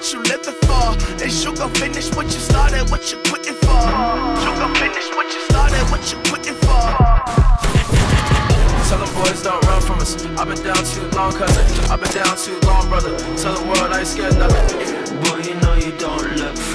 what you living for. Is you gon' finish what you started, what you quitting for? You gon' finish what you started, what you quitting for? Tell them boys don't run from us. I've been down too long, cousin. I've been down too long, brother. Tell the world I ain't scared nothing. Boy, you know you don't look